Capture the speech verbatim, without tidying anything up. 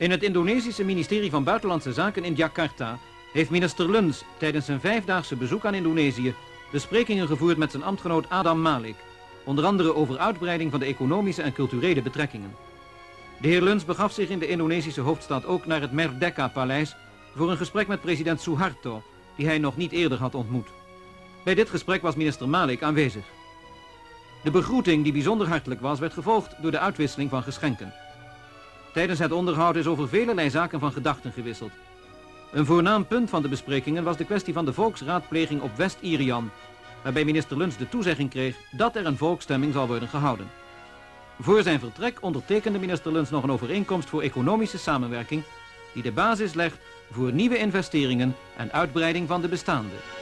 In het Indonesische ministerie van Buitenlandse Zaken in Jakarta heeft minister Luns tijdens zijn vijfdaagse bezoek aan Indonesië besprekingen gevoerd met zijn ambtgenoot Adam Malik, onder andere over uitbreiding van de economische en culturele betrekkingen. De heer Luns begaf zich in de Indonesische hoofdstad ook naar het Merdeka-paleis voor een gesprek met president Suharto, die hij nog niet eerder had ontmoet. Bij dit gesprek was minister Malik aanwezig. De begroeting, die bijzonder hartelijk was, werd gevolgd door de uitwisseling van geschenken. Tijdens het onderhoud is over velelei zaken van gedachten gewisseld. Een voornaam punt van de besprekingen was de kwestie van de volksraadpleging op West-Irian, waarbij minister Luns de toezegging kreeg dat er een volksstemming zal worden gehouden. Voor zijn vertrek ondertekende minister Luns nog een overeenkomst voor economische samenwerking die de basis legt voor nieuwe investeringen en uitbreiding van de bestaande.